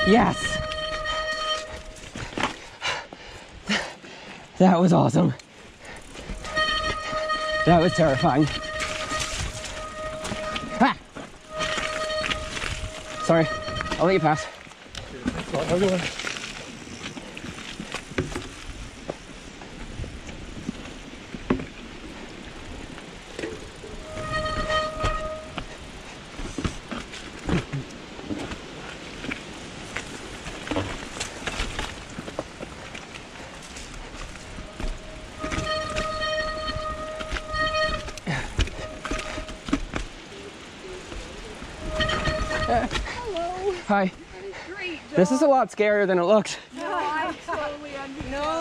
Yes. That was awesome. That was terrifying. Ah! Sorry, I'll let you pass. Have a good one. Hello. Hi. Great job. This is a lot scarier than it looks. No, I totally understand. No,